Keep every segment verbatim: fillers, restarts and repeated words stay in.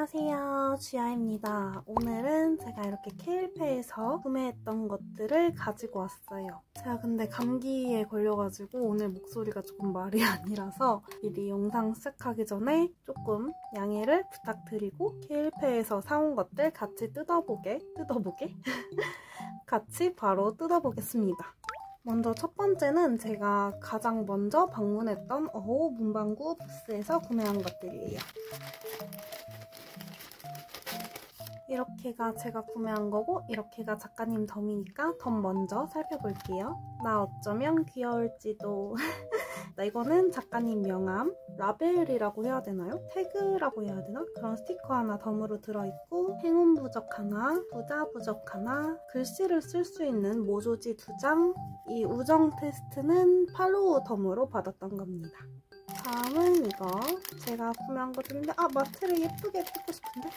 안녕하세요, 쥐아입니다. 오늘은 제가 이렇게 케일페에서 구매했던 것들을 가지고 왔어요. 제가 근데 감기에 걸려가지고 오늘 목소리가 조금 말이 아니라서 미리 영상 시작하기 전에 조금 양해를 부탁드리고 케일페에서 사온 것들 같이 뜯어보게, 뜯어보게? 같이 바로 뜯어보겠습니다. 먼저 첫 번째는 제가 가장 먼저 방문했던 어호 문방구 부스에서 구매한 것들이에요. 이렇게가 제가 구매한 거고 이렇게가 작가님 덤이니까 덤 먼저 살펴볼게요. 나 어쩌면 귀여울지도. 나 이거는 작가님 명함, 라벨이라고 해야 되나요? 태그라고 해야 되나? 그런 스티커 하나 덤으로 들어있고 행운 부적 하나, 부자 부적 하나, 글씨를 쓸 수 있는 모조지 두 장, 이 우정 테스트는 팔로우 덤으로 받았던 겁니다. 다음은 이거 제가 구매한 것들인데 아 마트를 예쁘게 뜯고 싶은데?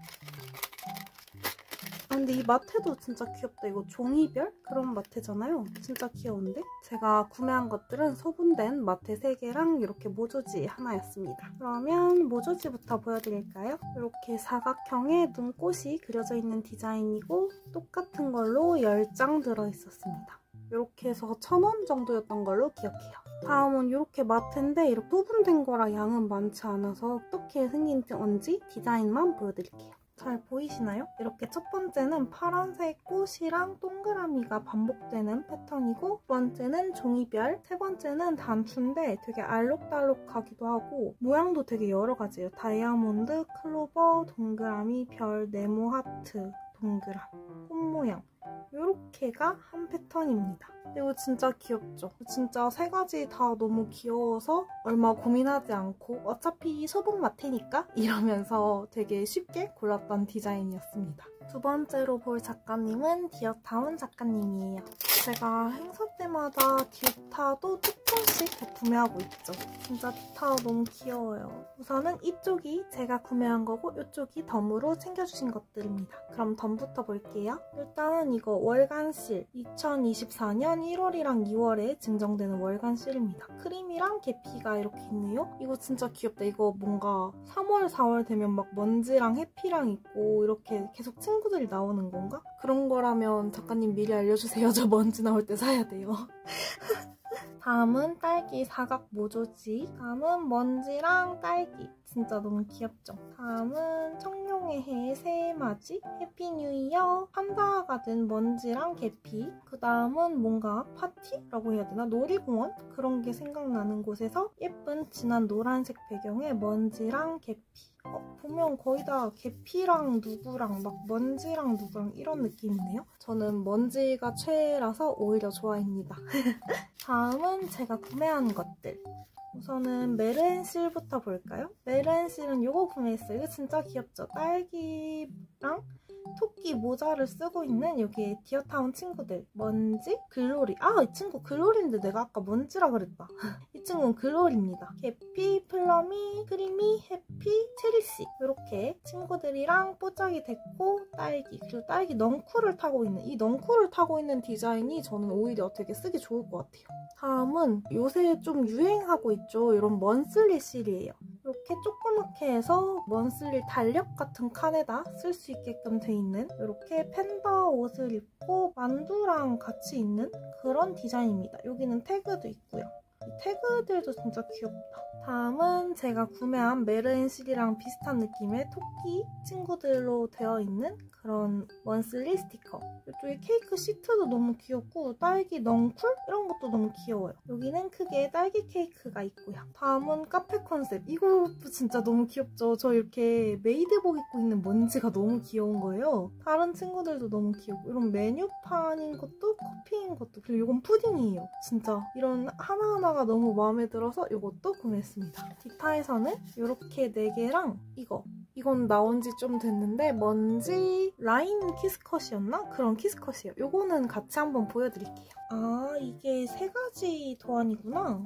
아, 근데 이 마테도 진짜 귀엽다. 이거 종이별? 그런 마테잖아요. 진짜 귀여운데? 제가 구매한 것들은 소분된 마테 세 개랑 이렇게 모조지 하나였습니다. 그러면 모조지부터 보여드릴까요? 이렇게 사각형의 눈꽃이 그려져 있는 디자인이고 똑같은 걸로 열 장 들어있었습니다. 이렇게 해서 천 원 정도였던 걸로 기억해요. 다음은 이렇게 마테인데 이렇게 소분된 거라 양은 많지 않아서 어떻게 생긴 건지 디자인만 보여드릴게요. 잘 보이시나요? 이렇게 첫 번째는 파란색 꽃이랑 동그라미가 반복되는 패턴이고 두 번째는 종이별, 세 번째는 단추인데 되게 알록달록하기도 하고 모양도 되게 여러 가지예요. 다이아몬드, 클로버, 동그라미, 별, 네모, 하트, 동그라미, 꽃 모양 이렇게가 한 패턴입니다. 이거 진짜 귀엽죠? 진짜 세 가지 다 너무 귀여워서 얼마 고민하지 않고 어차피 소분 마테니까 이러면서 되게 쉽게 골랐던 디자인이었습니다. 두 번째로 볼 작가님은 디어타운 작가님이에요. 제가 행사 때마다 디어타도 조금씩 구매하고 있죠. 진짜 디어타 너무 귀여워요. 우선은 이쪽이 제가 구매한 거고 이쪽이 덤으로 챙겨주신 것들입니다. 그럼 덤부터 볼게요. 일단은 이거 월간실 이천이십사 년 일월이랑 이월에 증정되는 월간실입니다. 크림이랑 계피가 이렇게 있네요. 이거 진짜 귀엽다. 이거 뭔가 삼월, 사월 되면 막 먼지랑 해피랑 있고 이렇게 계속 친구들이 나오는 건가? 그런 거라면 작가님 미리 알려주세요. 저 먼지 나올 때 사야 돼요. 다음은 딸기 사각 모조지. 다음은 먼지랑 딸기. 진짜 너무 귀엽죠? 다음은 청룡의 해 새해맞이, 해피 뉴 이어, 판다가 된 먼지랑 계피. 그 다음은 뭔가 파티라고 해야 되나? 놀이공원? 그런 게 생각나는 곳에서 예쁜 진한 노란색 배경에 먼지랑 계피. 어, 보면 거의 다 계피랑 누구랑 막 먼지랑 누구랑 이런 느낌이네요. 저는 먼지가 최애라서 오히려 좋아합니다. 다음은 제가 구매한 것들. 우선은 메르헨실부터 볼까요? 메르헨실은 이거 구매했어요. 이거 진짜 귀엽죠? 딸기랑 토끼 모자를 쓰고 있는 여기 디어타운 친구들. 먼지, 글로리. 아, 이 친구 글로리인데 내가 아까 먼지라 그랬다. 이 친구는 글로리입니다. 계피, 플러미, 크리미, 해피, 체리씨. 이렇게 친구들이랑 뽀짝이 됐고 딸기. 그리고 딸기 넝쿨을 타고 있는 이 넝쿨을 타고 있는 디자인이 저는 오히려 되게 쓰기 좋을 것 같아요. 다음은 요새 좀 유행하고 있죠. 이런 먼슬리 실이에요. 이렇게 조그맣게 해서 먼슬리 달력 같은 칸에다 쓸 수 있게끔 돼 있는 이렇게 팬더 옷을 입고 만두랑 같이 있는 그런 디자인입니다. 여기는 태그도 있고요. 이 태그들도 진짜 귀엽다. 다음은 제가 구매한 메르헨실이랑 비슷한 느낌의 토끼 친구들로 되어 있는 그런 먼슬리 스티커. 이쪽에 케이크 시트도 너무 귀엽고 딸기 넝쿨? 이런 것도 너무 귀여워요. 여기는 크게 딸기 케이크가 있고요. 다음은 카페 컨셉. 이것도 진짜 너무 귀엽죠? 저 이렇게 메이드복 입고 있는 먼지가 너무 귀여운 거예요. 다른 친구들도 너무 귀엽고 이런 메뉴판인 것도 커피인 것도 그리고 이건 푸딩이에요. 진짜 이런 하나하나가 너무 마음에 들어서 이것도 구매했습니다. 디타에서는 이렇게 네 개랑 이거 이건 나온 지 좀 됐는데 먼지 라인 키스컷이었나? 그런 키스컷이에요. 요거는 같이 한번 보여드릴게요. 아, 이게 세 가지 도안이구나.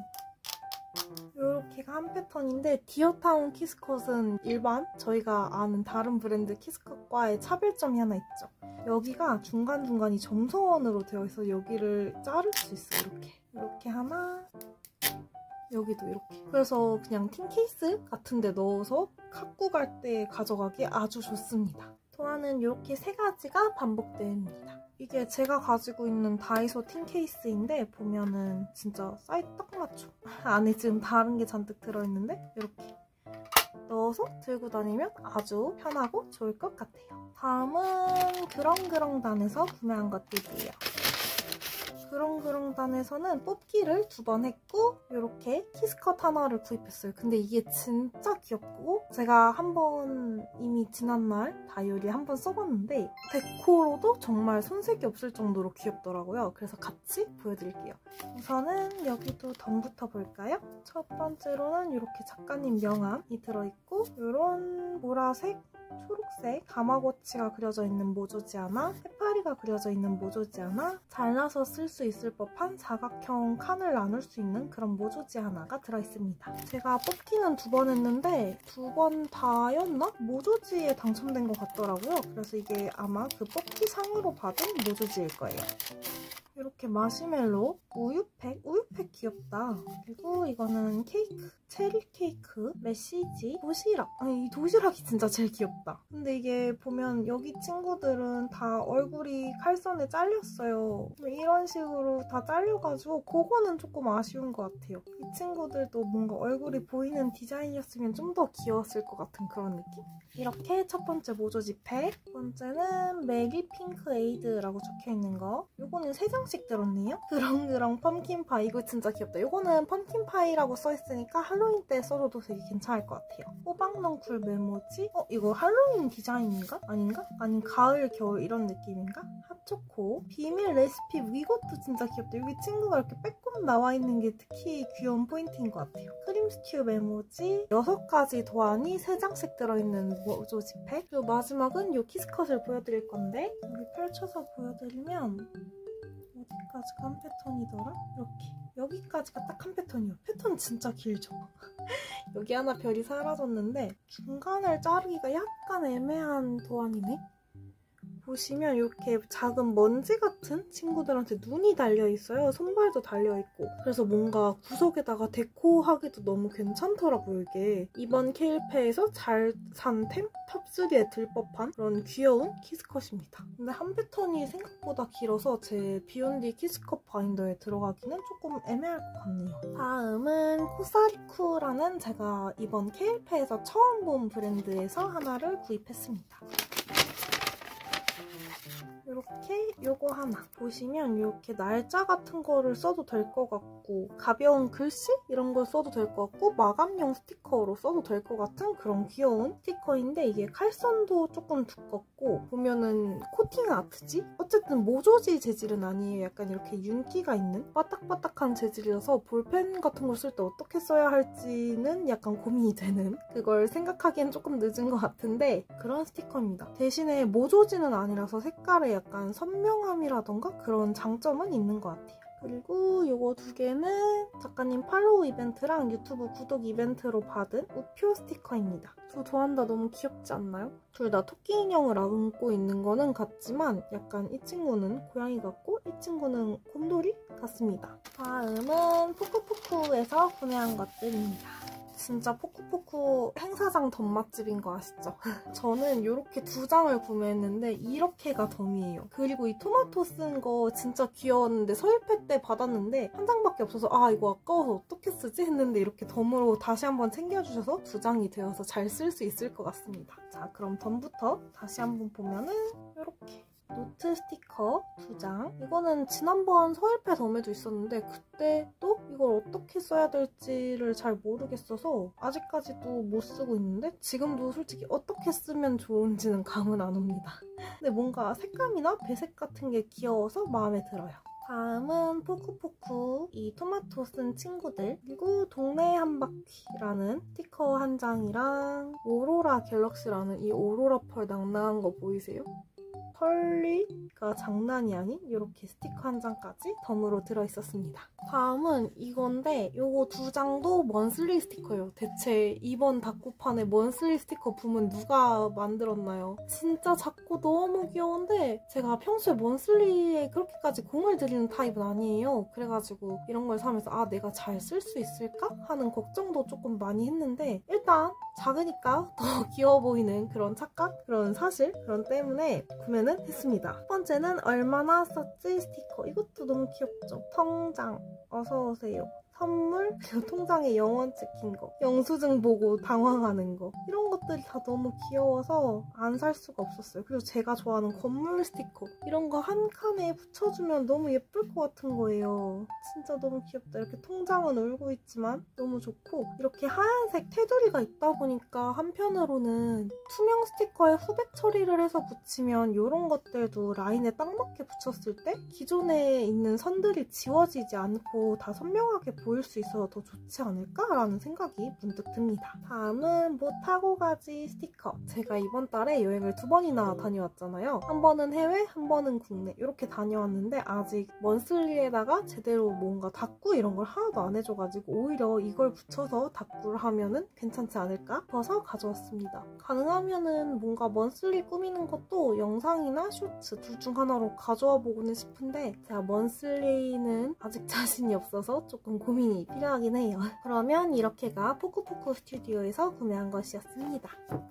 이렇게가 한 패턴인데 디어타운 키스컷은 일반 저희가 아는 다른 브랜드 키스컷과의 차별점이 하나 있죠. 여기가 중간중간이 점선으로 되어 있어서 여기를 자를 수 있어요. 이렇게. 이렇게 하나, 여기도 이렇게. 그래서 그냥 틴 케이스 같은 데 넣어서 갖고 갈 때 가져가기 아주 좋습니다. 도안은 이렇게 세 가지가 반복됩니다. 이게 제가 가지고 있는 다이소 틴 케이스인데 보면은 진짜 사이즈 딱 맞죠? 안에 지금 다른 게 잔뜩 들어있는데 이렇게 넣어서 들고 다니면 아주 편하고 좋을 것 같아요. 다음은 그렁그렁단에서 구매한 것들이에요. 그렁그렁단에서는 뽑기를 두 번 했고 이렇게 키스컷 하나를 구입했어요. 근데 이게 진짜 귀엽고 제가 한번 이미 지난날 다이어리에 한번 써봤는데 데코로도 정말 손색이 없을 정도로 귀엽더라고요. 그래서 같이 보여드릴게요. 우선은 여기도 덤부터 볼까요? 첫 번째로는 이렇게 작가님 명함이 들어있고 이런 보라색, 초록색 가마고치가 그려져 있는 모조지 하나, 해파리가 그려져 있는 모조지 하나, 잘라서 쓸 수 있을 법한 사각형 칸을 나눌 수 있는 그런 모조지 하나가 들어있습니다. 제가 뽑기는 두 번 했는데 두 번 다였나? 모조지에 당첨된 것 같더라고요. 그래서 이게 아마 그 뽑기 상으로 받은 모조지일 거예요. 이렇게 마시멜로, 우유팩, 우유팩 귀엽다. 그리고 이거는 케이크, 체리 케이크, 메시지, 도시락. 아니 이 도시락이 진짜 제일 귀엽다. 근데 이게 보면 여기 친구들은 다 얼굴이 칼선에 잘렸어요. 이런 식으로 다 잘려가지고 그거는 조금 아쉬운 것 같아요. 이 친구들도 뭔가 얼굴이 보이는 디자인이었으면 좀 더 귀여웠을 것 같은 그런 느낌? 이렇게 첫 번째 모조지 팩, 두 번째는 메리 핑크 에이드라고 적혀있는 거. 요거는 세 장씩 들었네요. 그렁그렁 펌킨파이. 이거 진짜 귀엽다. 요거는 펌킨파이라고 써있으니까 할로윈 때 써줘도 되게 괜찮을 것 같아요. 호박넝쿨 메모지? 어? 이거 할로윈 디자인인가? 아닌가? 아니면 가을, 겨울 이런 느낌인가? 핫초코. 비밀 레시피. 이것도 진짜 귀엽다. 여기 친구가 이렇게 빼꼼 나와있는 게 특히 귀여운 포인트인 것 같아요. 크림 스튜 메모지. 여섯 가지 도안이 세 장씩 들어있는 모조지 팩. 그리고 마지막은 이 키스컷을 보여드릴 건데 여기 펼쳐서 보여드리면 어디까지가 한 패턴이더라? 이렇게. 여기까지가 딱 한 패턴이에요. 패턴 진짜 길죠? 여기 하나 별이 사라졌는데 중간을 자르기가 약간 애매한 도안이네? 보시면 이렇게 작은 먼지 같은 친구들한테 눈이 달려있어요. 손발도 달려있고. 그래서 뭔가 구석에다가 데코하기도 너무 괜찮더라고요, 이게. 이번 케일페에서 잘 산 템? 탑삼에 들 법한 그런 귀여운 키스컷입니다. 근데 한 패턴이 생각보다 길어서 제 비욘디 키스컷 바인더에 들어가기는 조금 애매할 것 같네요. 다음은 코사리쿠라는 제가 이번 케일페에서 처음 본 브랜드에서 하나를 구입했습니다. 이렇게 요거 하나 보시면 이렇게 날짜 같은 거를 써도 될 것 같고 가벼운 글씨? 이런 걸 써도 될 것 같고 마감용 스티커로 써도 될 것 같은 그런 귀여운 스티커인데 이게 칼선도 조금 두껍고 보면은 코팅 아트지? 어쨌든 모조지 재질은 아니에요. 약간 이렇게 윤기가 있는 바딱바딱한 재질이라서 볼펜 같은 걸 쓸 때 어떻게 써야 할지는 약간 고민이 되는 그걸 생각하기엔 조금 늦은 것 같은데 그런 스티커입니다. 대신에 모조지는 아니라서 색깔에 약간 선명함이라던가 그런 장점은 있는 것 같아요. 그리고 이거 두 개는 작가님 팔로우 이벤트랑 유튜브 구독 이벤트로 받은 우표 스티커입니다. 두 도안 다 너무 귀엽지 않나요? 둘 다 토끼 인형을 안고 있는 거는 같지만 약간 이 친구는 고양이 같고 이 친구는 곰돌이 같습니다. 다음은 포크포크에서 구매한 것들입니다. 진짜 포크포크 행사장 덤맛집인 거 아시죠? 저는 이렇게 두 장을 구매했는데 이렇게가 덤이에요. 그리고 이 토마토 쓴 거 진짜 귀여웠는데 서울패 때 받았는데 한 장밖에 없어서 아 이거 아까워서 어떻게 쓰지? 했는데 이렇게 덤으로 다시 한번 챙겨주셔서 두 장이 되어서 잘 쓸 수 있을 것 같습니다. 자 그럼 덤부터 다시 한번 보면은 이렇게 노트 스티커 두 장. 이거는 지난번 서울패 덤에도 있었는데 그때 또 이걸 어떻게 써야 될지를 잘 모르겠어서 아직까지도 못 쓰고 있는데 지금도 솔직히 어떻게 쓰면 좋은지는 감은 안 옵니다. 근데 뭔가 색감이나 배색 같은 게 귀여워서 마음에 들어요. 다음은 포크포크 이 토마토 쓴 친구들 그리고 동네 한 바퀴라는 스티커 한 장이랑 오로라 갤럭시라는 이 오로라 펄 낭낭한 거 보이세요? 컬리가 장난이 아닌 이렇게 스티커 한 장까지 덤으로 들어있었습니다. 다음은 이건데 이거 두 장도 먼슬리 스티커예요. 대체 이번 다꾸판에 먼슬리 스티커 붐은 누가 만들었나요? 진짜 작고 너무 귀여운데 제가 평소에 먼슬리에 그렇게까지 공을 들이는 타입은 아니에요. 그래가지고 이런 걸 사면서 아 내가 잘 쓸 수 있을까? 하는 걱정도 조금 많이 했는데 일단 작으니까 더 귀여워 보이는 그런 착각? 그런 사실? 그런 때문에 구매는 했습니다. 첫 번째는 얼마나 썼지 스티커. 이것도 너무 귀엽죠? 통장 어서오세요. 선물, 그리고 통장에 영원 찍힌 거, 영수증 보고 당황하는 거 이런 것들이 다 너무 귀여워서 안 살 수가 없었어요. 그리고 제가 좋아하는 건물 스티커 이런 거 한 칸에 붙여주면 너무 예쁠 것 같은 거예요. 진짜 너무 귀엽다. 이렇게 통장은 울고 있지만 너무 좋고 이렇게 하얀색 테두리가 있다 보니까 한편으로는 투명 스티커에 후백 처리를 해서 붙이면 이런 것들도 라인에 딱 맞게 붙였을 때 기존에 있는 선들이 지워지지 않고 다 선명하게 보일 수 있어서 더 좋지 않을까라는 생각이 문득 듭니다. 다음은 뭐 타고 가지 스티커. 제가 이번 달에 여행을 두 번이나 다녀왔잖아요. 한 번은 해외, 한 번은 국내 이렇게 다녀왔는데 아직 먼슬리에다가 제대로 뭔가 다꾸 이런 걸 하나도 안 해줘가지고 오히려 이걸 붙여서 다꾸를 하면은 괜찮지 않을까 싶어서 가져왔습니다. 가능하면은 뭔가 먼슬리 꾸미는 것도 영상이나 쇼츠 둘 중 하나로 가져와 보고는 싶은데 제가 먼슬리는 아직 자신이 없어서 조금 고민 고민이 필요하긴 해요. 그러면 이렇게가 포쿠포쿠 스튜디오에서 구매한 것이었습니다.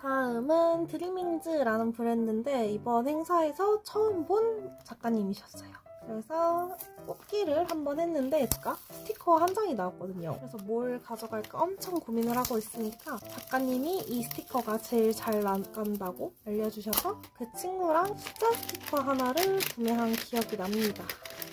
다음은 드리밍즈라는 브랜드인데 이번 행사에서 처음 본 작가님이셨어요. 그래서 뽑기를 한번 했는데 제가 스티커 한 장이 나왔거든요. 그래서 뭘 가져갈까 엄청 고민을 하고 있으니까 작가님이 이 스티커가 제일 잘 나간다고 알려주셔서 그 친구랑 숫자 스티커 하나를 구매한 기억이 납니다.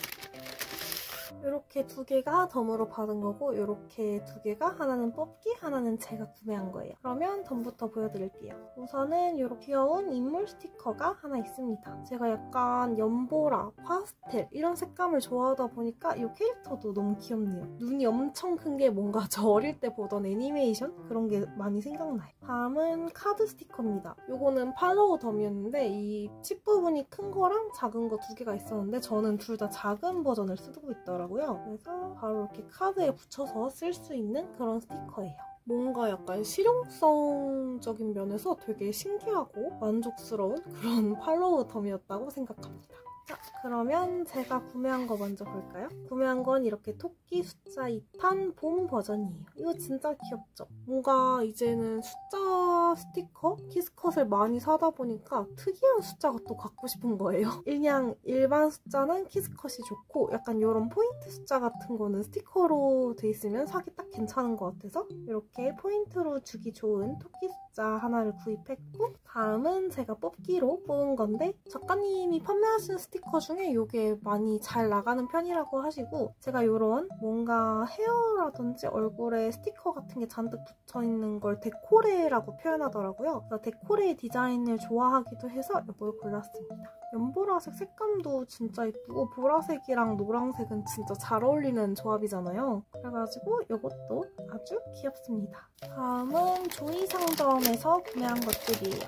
이렇게 두 개가 덤으로 받은 거고 이렇게 두 개가 하나는 뽑기, 하나는 제가 구매한 거예요. 그러면 덤부터 보여드릴게요. 우선은 이렇게 귀여운 인물 스티커가 하나 있습니다. 제가 약간 연보라, 파스텔 이런 색감을 좋아하다 보니까 이 캐릭터도 너무 귀엽네요. 눈이 엄청 큰 게 뭔가 저 어릴 때 보던 애니메이션? 그런 게 많이 생각나요. 다음은 카드 스티커입니다. 이거는 팔로우 덤이었는데 이 칩 부분이 큰 거랑 작은 거 두 개가 있었는데 저는 둘 다 작은 버전을 쓰고 있더라고요. 그래서 바로 이렇게 카드에 붙여서 쓸 수 있는 그런 스티커예요. 뭔가 약간 실용성적인 면에서 되게 신기하고 만족스러운 그런 팔로우 덤이었다고 생각합니다. 자, 그러면 제가 구매한 거 먼저 볼까요? 구매한 건 이렇게 토끼 숫자 이 탄 봄 버전이에요. 이거 진짜 귀엽죠? 뭔가 이제는 숫자 스티커? 키스컷을 많이 사다 보니까 특이한 숫자가 또 갖고 싶은 거예요. 그냥 일반 숫자는 키스컷이 좋고 약간 이런 포인트 숫자 같은 거는 스티커로 돼 있으면 사기 딱 괜찮은 것 같아서 이렇게 포인트로 주기 좋은 토끼 숫자 하나를 구입했고 다음은 제가 뽑기로 뽑은 건데 작가님이 판매하시는 스티커 중에 이게 많이 잘 나가는 편이라고 하시고 제가 이런 뭔가 헤어라든지 얼굴에 스티커 같은 게 잔뜩 붙어있는 걸 데코레라고 표현하더라고요. 그래서 데코레 디자인을 좋아하기도 해서 이걸 골랐습니다. 연보라색 색감도 진짜 예쁘고 보라색이랑 노란색은 진짜 잘 어울리는 조합이잖아요. 그래가지고 이것도 아주 귀엽습니다. 다음은 조이상점에서 구매한 것들이에요.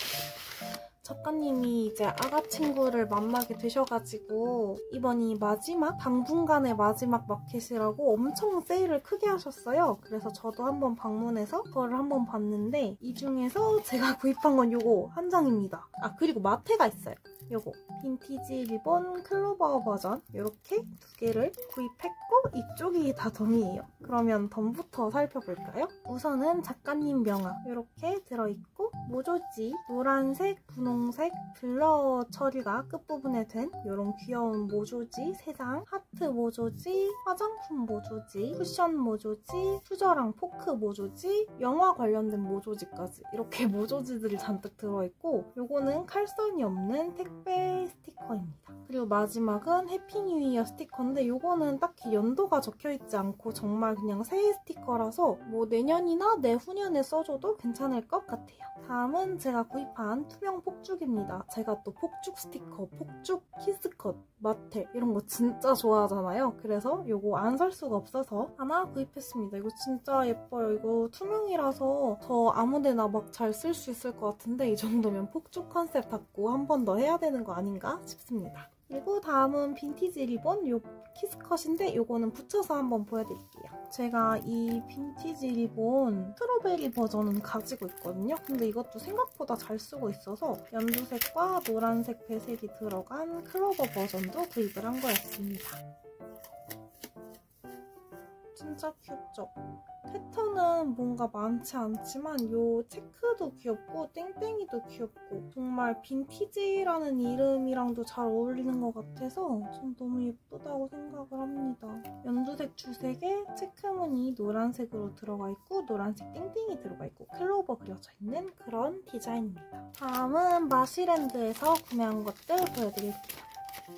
작가님이 이제 아가 친구를 만나게 되셔가지고 이번이 마지막, 당분간의 마지막 마켓이라고 엄청 세일을 크게 하셨어요. 그래서 저도 한번 방문해서 그거를 한번 봤는데 이 중에서 제가 구입한 건 요거 한 장입니다. 아 그리고 마테가 있어요. 요거 빈티지 리본 클로버 버전 이렇게 두 개를 구입했고 이쪽이 다 덤이에요. 그러면 덤부터 살펴볼까요? 우선은 작가님 명함 이렇게 들어있고 모조지 노란색, 분홍색 블러 처리가 끝부분에 된 이런 귀여운 모조지 세 장, 하트 모조지, 화장품 모조지, 쿠션 모조지, 수저랑 포크 모조지, 영화 관련된 모조지까지 이렇게 모조지들이 잔뜩 들어있고 요거는 칼선이 없는 택배 스티커입니다. 그리고 마지막은 해피 뉴 이어 스티커인데 요거는 딱히 연도가 적혀있지 않고 정말 그냥 새해 스티커라서 뭐 내년이나 내후년에 써줘도 괜찮을 것 같아요. 다음은 제가 구입한 투명 폭죽입니다. 제가 또 폭죽 스티커, 폭죽 키스컷, 마테 이런 거 진짜 좋아하잖아요. 그래서 이거 안 살 수가 없어서 하나 구입했습니다. 이거 진짜 예뻐요. 이거 투명이라서 더 아무데나 막 잘 쓸 수 있을 것 같은데 이 정도면 폭죽 컨셉 잡고 한 번 더 해야 되는 거 아닌가 싶습니다. 그리고 다음은 빈티지 리본, 요 키스컷인데 요거는 붙여서 한번 보여드릴게요. 제가 이 빈티지 리본 스트로베리 버전은 가지고 있거든요. 근데 이것도 생각보다 잘 쓰고 있어서 연두색과 노란색 배색이 들어간 클로버 버전도 구입을 한 거였습니다. 진짜 귀엽죠? 패턴은 뭔가 많지 않지만 이 체크도 귀엽고 땡땡이도 귀엽고 정말 빈티지라는 이름이랑도 잘 어울리는 것 같아서 전 너무 예쁘다고 생각을 합니다. 연두색 주색에 체크무늬 노란색으로 들어가 있고 노란색 땡땡이 들어가 있고 클로버 그려져 있는 그런 디자인입니다. 다음은 마시랜드에서 구매한 것들 보여드릴게요.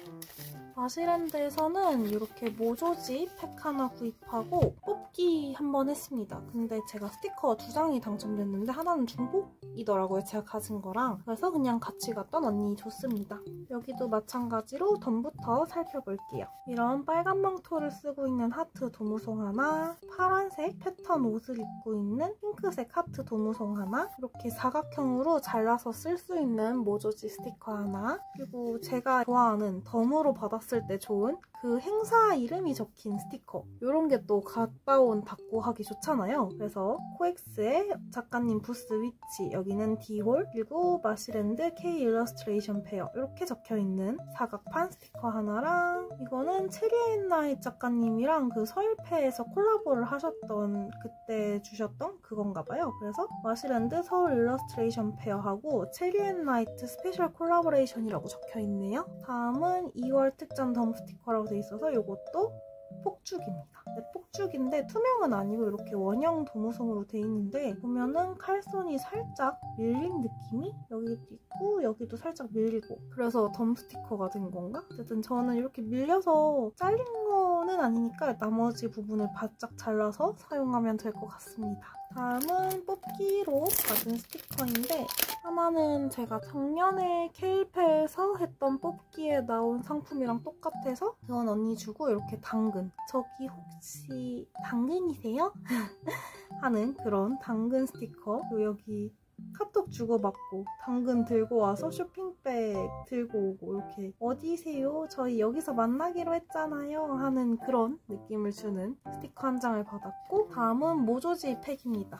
마시랜드에서는 이렇게 모조지 팩 하나 구입하고 뽑기 한번 했습니다. 근데 제가 스티커 두 장이 당첨됐는데 하나는 중복이더라고요. 제가 가진 거랑. 그래서 그냥 같이 갔던 언니 줬습니다. 여기도 마찬가지로 덤부터 살펴볼게요. 이런 빨간 망토를 쓰고 있는 하트 도무송 하나, 파란색 패턴 옷을 입고 있는 핑크색 하트 도무송 하나, 이렇게 사각형으로 잘라서 쓸 수 있는 모조지 스티커 하나, 그리고 제가 좋아하는 덤으로 받았을 때 좋은 그 행사 이름이 적힌 스티커, 이런 게 또 갔다 온 닫고 하기 좋잖아요. 그래서 코엑스의 작가님 부스 위치, 여기는 D홀, 그리고 마시랜드 K 일러스트레이션 페어 이렇게 적혀있는 사각판 스티커 하나랑, 이거는 체리앤나잇 작가님이랑 그 서울패에서 콜라보를 하셨던 그때 주셨던 그건가 봐요. 그래서 마시랜드 서울 일러스트레이션 페어하고 체리앤나이트 스페셜 콜라보레이션이라고 적혀있네요. 다음은 이월 특전 덤 스티커라고 돼 있어서 이것도 폭죽입니다. 네, 폭죽인데 투명은 아니고 이렇게 원형 도무송으로 돼 있는데 보면은 칼선이 살짝 밀린 느낌이 여기도 있고 여기도 살짝 밀리고, 그래서 덤 스티커가 된 건가? 어쨌든 저는 이렇게 밀려서 잘린 거는 아니니까 나머지 부분을 바짝 잘라서 사용하면 될 것 같습니다. 다음은 뽑기로 받은 스티커인데 하나는 제가 작년에 케일페에서 했던 뽑기에 나온 상품이랑 똑같아서 그건 언니 주고, 이렇게 당근, 저기 혹시 당근이세요? 하는 그런 당근 스티커. 그리고 여기 카톡 주고받고 당근 들고 와서 쇼핑백 들고 오고 이렇게 어디세요? 저희 여기서 만나기로 했잖아요 하는 그런 느낌을 주는 스티커 한 장을 받았고, 다음은 모조지 팩입니다.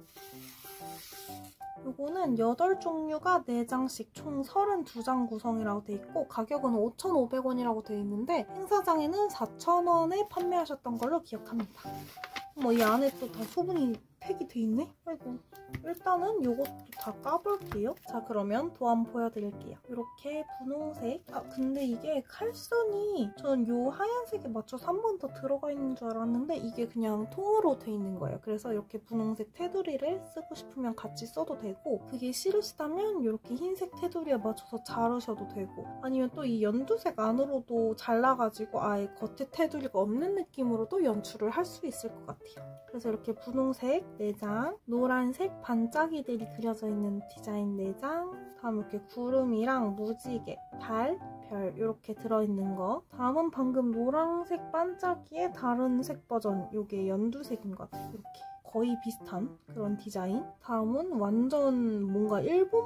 요거는 여덟 종류가 네 장씩 총 서른두 장 구성이라고 돼 있고 가격은 오천오백 원이라고 돼 있는데 행사장에는 사천 원에 판매하셨던 걸로 기억합니다. 뭐 이 안에 또 다 소분이 팩이 돼 있네? 아이고. 일단은 요것도 다 까볼게요. 자, 그러면 도안 보여드릴게요. 이렇게 분홍색. 아, 근데 이게 칼선이 전 요 하얀색에 맞춰서 한 번 더 들어가 있는 줄 알았는데 이게 그냥 통으로 돼 있는 거예요. 그래서 이렇게 분홍색 테두리를 쓰고 싶으면 같이 써도 되고, 그게 싫으시다면 이렇게 흰색 테두리에 맞춰서 자르셔도 되고, 아니면 또 이 연두색 안으로도 잘라가지고 아예 겉에 테두리가 없는 느낌으로도 연출을 할 수 있을 것 같아요. 그래서 이렇게 분홍색 네 장, 노란색 반짝이들이 그려져 있는 디자인 네 장, 다음 이렇게 구름이랑 무지개, 달, 별 이렇게 들어있는 거. 다음은 방금 노란색 반짝이의 다른 색 버전, 이게 연두색인 것 같아요. 이렇게 거의 비슷한 그런 디자인. 다음은 완전 뭔가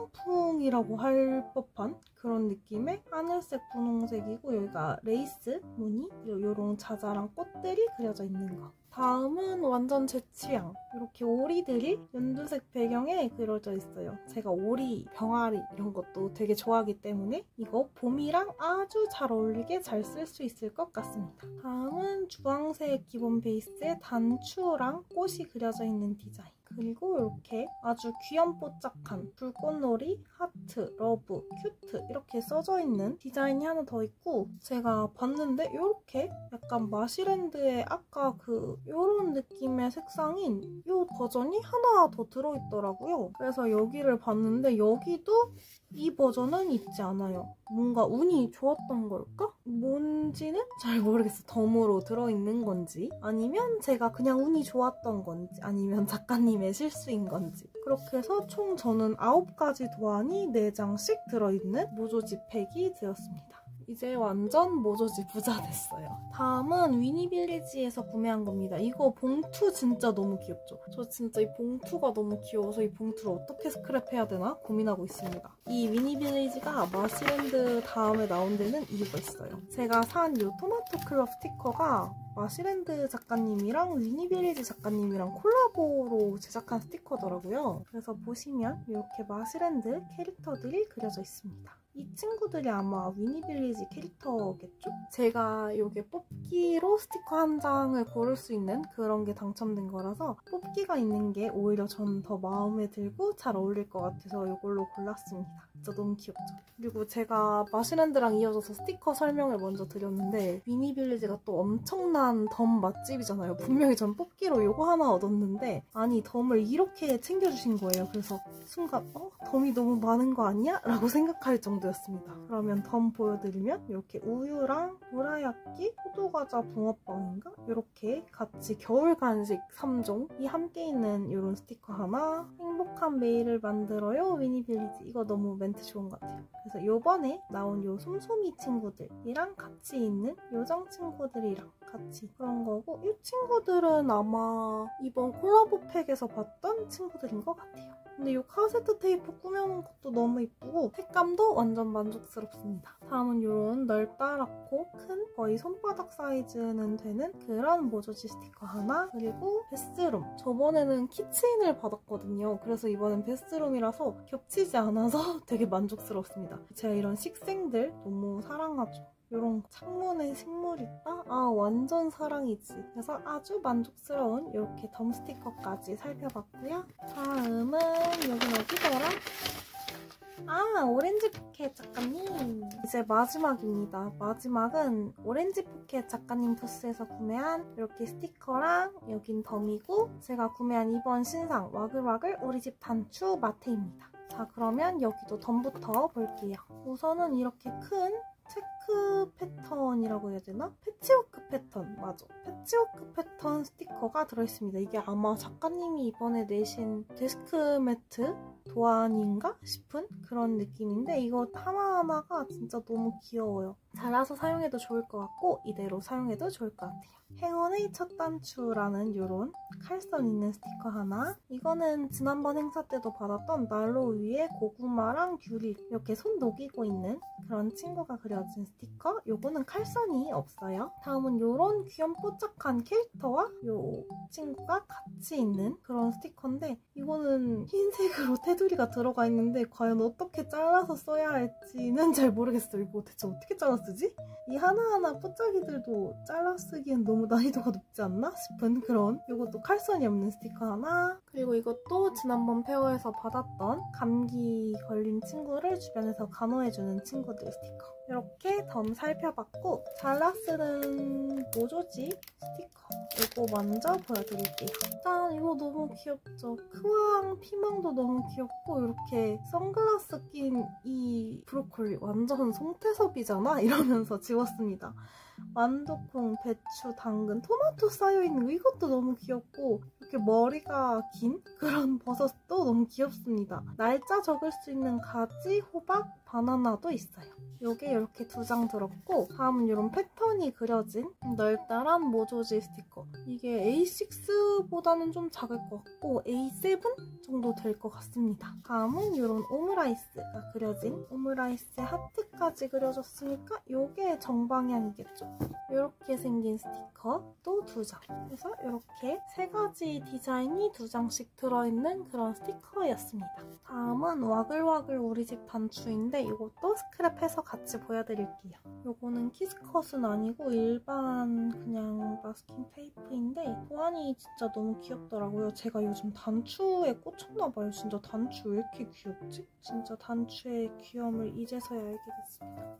일본풍이라고 할 법한 그런 느낌의 하늘색 분홍색이고, 여기가 레이스 무늬, 이런 자잘한 꽃들이 그려져 있는 거. 다음은 완전 제 취향, 이렇게 오리들이 연두색 배경에 그려져 있어요. 제가 오리, 병아리 이런 것도 되게 좋아하기 때문에 이거 봄이랑 아주 잘 어울리게 잘 쓸 수 있을 것 같습니다. 다음은 주황색 기본 베이스에 단추랑 꽃이 그려져 있는 디자인. 그리고 이렇게 아주 귀염뽀짝한 불꽃놀이, 하트, 러브, 큐트 이렇게 써져 있는 디자인이 하나 더 있고, 제가 봤는데 이렇게 약간 마시랜드의 아까 그 이런 느낌의 색상인 이 버전이 하나 더 들어있더라고요. 그래서 여기를 봤는데 여기도 이 버전은 있지 않아요. 뭔가 운이 좋았던 걸까? 뭔지는 잘 모르겠어. 덤으로 들어있는 건지 아니면 제가 그냥 운이 좋았던 건지 아니면 작가님의 실수인 건지, 그렇게 해서 총 저는 아홉 가지 도안이 네 장씩 들어있는 모조지 팩이 되었습니다. 이제 완전 모조지 부자 됐어요. 다음은 위니빌리지에서 구매한 겁니다. 이거 봉투 진짜 너무 귀엽죠? 저 진짜 이 봉투가 너무 귀여워서 이 봉투를 어떻게 스크랩해야 되나 고민하고 있습니다. 이 위니빌리지가 마시랜드 다음에 나온 데는 이유가 있어요. 제가 산 이 토마토 클럽 스티커가 마시랜드 작가님이랑 위니빌리지 작가님이랑 콜라보로 제작한 스티커더라고요. 그래서 보시면 이렇게 마시랜드 캐릭터들이 그려져 있습니다. 이 친구들이 아마 위니빌리지 캐릭터겠죠? 제가 이게 뽑기로 스티커 한 장을 고를 수 있는 그런 게 당첨된 거라서 뽑기가 있는 게 오히려 전 더 마음에 들고 잘 어울릴 것 같아서 이걸로 골랐습니다. 진짜 너무 귀엽죠? 그리고 제가 마시랜드랑 이어져서 스티커 설명을 먼저 드렸는데 위니빌리지가 또 엄청난 덤 맛집이잖아요. 분명히 전 뽑기로 이거 하나 얻었는데 아니 덤을 이렇게 챙겨주신 거예요. 그래서 순간 어? 덤이 너무 많은 거 아니야? 라고 생각할 정도였습니다. 그러면 덤 보여드리면 이렇게 우유랑 도라야끼, 호두과자 붕어빵인가? 이렇게 같이 겨울 간식 삼 종이 함께 있는 이런 스티커 하나, 행복한 매일을 만들어요 위니빌리지. 이거 너무 멘트 좋은 것 같아요. 그래서 요번에 나온 요 솜솜이 친구들이랑 같이 있는 요정 친구들이랑 같이 그런 거고, 이 친구들은 아마 이번 콜라보 팩에서 봤던 친구들인 것 같아요. 근데 이 카세트 테이프 꾸며놓은 것도 너무 이쁘고 색감도 완전 만족스럽습니다. 다음은 이런 넓다랗고 큰 거의 손바닥 사이즈는 되는 그런 모조지 스티커 하나, 그리고 베스룸. 저번에는 키체인을 받았거든요. 그래서 이번엔 베스룸이라서 겹치지 않아서 되게 만족스럽습니다. 제가 이런 식생들 너무 사랑하죠. 이런 창문에 식물 있다? 아 완전 사랑이지. 그래서 아주 만족스러운 이렇게 덤 스티커까지 살펴봤고요. 다음은 여긴 어디더라? 아 오렌지 포켓 작가님. 이제 마지막입니다. 마지막은 오렌지 포켓 작가님 부스에서 구매한 이렇게 스티커랑 여긴 덤이고, 제가 구매한 이번 신상 와글와글 우리집 단추 마테입니다. 자 그러면 여기도 덤부터 볼게요. 우선은 이렇게 큰 체크 패턴이라고 해야 되나? 패치워크 패턴, 맞아. 패치워크 패턴 스티커가 들어있습니다. 이게 아마 작가님이 이번에 내신 데스크 매트 도안인가 싶은 그런 느낌인데, 이거 하나하나가 진짜 너무 귀여워요. 잘라서 사용해도 좋을 것 같고 이대로 사용해도 좋을 것 같아요. 행운의 첫 단추라는 이런 칼선 있는 스티커 하나. 이거는 지난번 행사 때도 받았던 난로 위에 고구마랑 귤이 이렇게 손 녹이고 있는 그런 친구가 그려진 스티커. 요거는 칼선이 없어요. 다음은 이런 귀염뽀짝한 캐릭터와 요 친구가 같이 있는 그런 스티커인데, 이거는 흰색으로 테두리가 들어가 있는데 과연 어떻게 잘라서 써야 할지는 잘 모르겠어요. 이거 대체 어떻게 잘라 쓰지? 이 하나하나 뽀짝이들도 잘라 쓰기엔 너무 난이도가 높지 않나 싶은 그런, 이것도 칼선이 없는 스티커 하나. 그리고 이것도 지난번 페어에서 받았던 감기 걸린 친구를 주변에서 간호해주는 친구들 스티커. 이렇게 덤 살펴봤고, 잘라 쓰는 모조지 스티커 이거 먼저 보여드릴게요. 짠! 이거 너무 귀엽죠? 크왕 피망도 너무 귀엽고, 이렇게 선글라스 낀 이 브로콜리 완전 송태섭이잖아? 이러면서 지웠습니다. 완두콩, 배추, 당근, 토마토 쌓여있는 거 이것도 너무 귀엽고, 이렇게 머리가 긴 그런 버섯도 너무 귀엽습니다. 날짜 적을 수 있는 가지, 호박, 바나나도 있어요. 요게 이렇게 두 장 들었고, 다음은 이런 패턴이 그려진 널따란 모조지 스티커. 이게 에이 식스보다는 좀 작을 것 같고 에이 세븐 정도 될 것 같습니다. 다음은 이런 오므라이스가 그려진 오므라이스 하트까지 그려졌으니까 요게 정방향이겠죠? 이렇게 생긴 스티커 또 두 장. 그래서 이렇게 세 가지 디자인이 두 장씩 들어있는 그런 스티커였습니다. 다음은 와글와글 우리집 단추인데 이것도 스크랩해서 같이 보여드릴게요. 요거는 키스컷은 아니고 일반 그냥 마스킹 테이프인데 도안이 진짜 너무 귀엽더라고요. 제가 요즘 단추에 꽂혔나봐요. 진짜 단추 왜 이렇게 귀엽지? 진짜 단추의 귀여움을 이제서야 알게 됐습니다.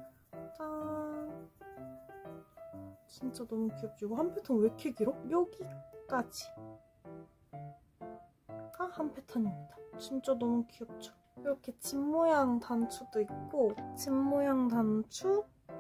짠! 진짜 너무 귀엽죠? 이거 한 패턴 왜 이렇게 길어? 여기까지 가 한 패턴입니다. 진짜 너무 귀엽죠? 이렇게 집 모양 단추도 있고, 집 모양 단추,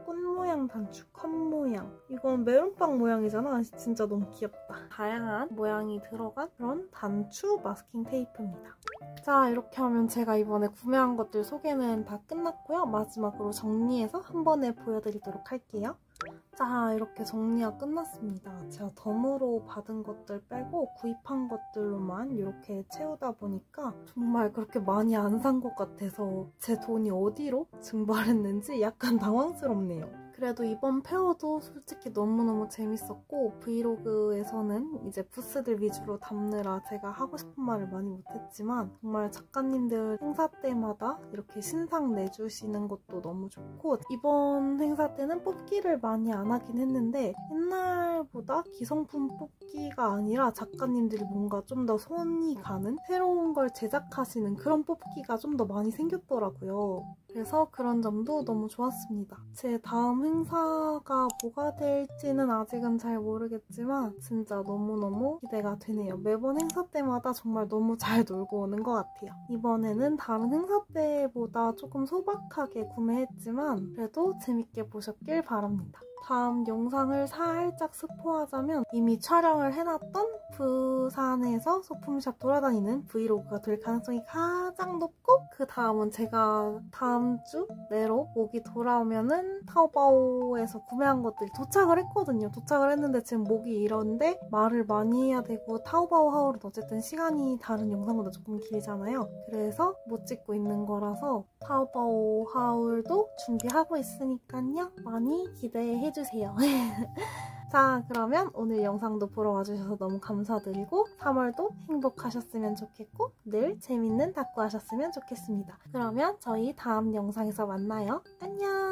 꽃 모양 단추, 컵 모양. 이건 메론빵 모양이잖아. 진짜 너무 귀엽다. 다양한 모양이 들어간 그런 단추 마스킹 테이프입니다. 자, 이렇게 하면 제가 이번에 구매한 것들 소개는 다 끝났고요. 마지막으로 정리해서 한 번에 보여드리도록 할게요. 자, 이렇게 정리가 끝났습니다. 제가 덤으로 받은 것들 빼고 구입한 것들로만 이렇게 채우다 보니까 정말 그렇게 많이 안 산 것 같아서 제 돈이 어디로 증발했는지 약간 당황스럽네요. 그래도 이번 페어도 솔직히 너무너무 재밌었고 브이로그에서는 이제 부스들 위주로 담느라 제가 하고 싶은 말을 많이 못했지만 정말 작가님들 행사 때마다 이렇게 신상 내주시는 것도 너무 좋고 이번 행사 때는 뽑기를 많이 안 하긴 했는데 옛날보다 기성품 뽑기가 아니라 작가님들이 뭔가 좀 더 손이 가는 새로운 걸 제작하시는 그런 뽑기가 좀 더 많이 생겼더라고요. 그래서 그런 점도 너무 좋았습니다. 제 다음 행사가 뭐가 될지는 아직은 잘 모르겠지만 진짜 너무너무 기대가 되네요. 매번 행사 때마다 정말 너무 잘 놀고 오는 것 같아요. 이번에는 다른 행사 때보다 조금 소박하게 구매했지만 그래도 재밌게 보셨길 바랍니다. 다음 영상을 살짝 스포하자면 이미 촬영을 해놨던 부산에서 소품샵 돌아다니는 브이로그가 될 가능성이 가장 높고 그 다음은 제가 다음 주 내로 목이 돌아오면은 타오바오에서 구매한 것들이 도착을 했거든요. 도착을 했는데 지금 목이 이런데 말을 많이 해야 되고 타오바오 하울은 어쨌든 시간이 다른 영상보다 조금 길잖아요. 그래서 못 찍고 있는 거라서 타오바오 하울도 준비하고 있으니까요. 많이 기대해주세요. 자, 그러면 오늘 영상도 보러 와주셔서 너무 감사드리고 삼월도 행복하셨으면 좋겠고 늘 재밌는 닦고 하셨으면 좋겠습니다. 그러면 저희 다음 영상에서 만나요. 안녕!